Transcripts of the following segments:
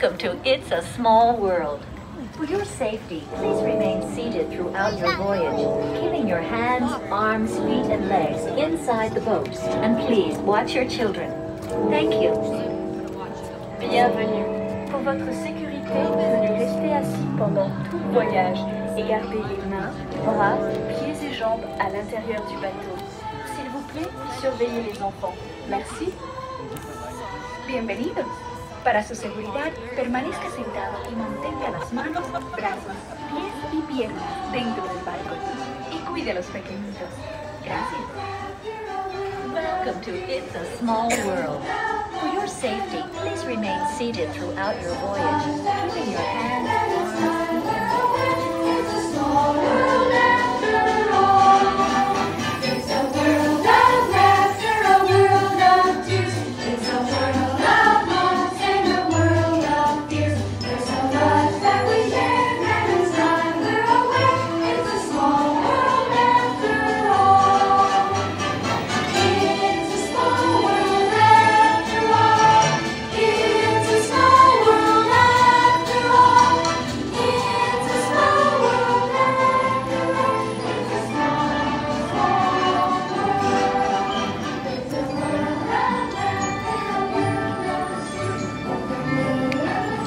Welcome to It's a Small World. For your safety, please remain seated throughout your voyage, keeping your hands, arms, feet, and legs inside the boat. And please watch your children. Thank you. Bienvenue. Pour votre sécurité, veuillez rester assis pendant tout le voyage et garder les mains, bras, pieds et jambes à l'intérieur du bateau. S'il vous plaît, surveillez les enfants. Merci. Bienvenidos. Para su seguridad, permanezca sentado y mantenga las manos, brazos, pies y piernas dentro del barco. Y cuide a los pequeñitos. Gracias. Welcome to It's a Small World. For your safety, please remain seated throughout your voyage, keeping your hands, arms, feet, and legs. It's a small world after all. It's a world of laughter, a world of tears. It's a world of loss and a world of fears. There's a lot that we share, and it's time we're aware. It's a small world after all. It's a small world after all. It's a small world after all. It's a small world after all. It's a small, small world. It's a world of laughter, a world of tears, a world of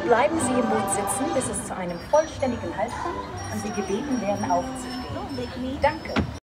bleiben Sie im Boot sitzen, bis es zu einem vollständigen Halt kommt und Sie gebeten werden aufzustehen. Danke.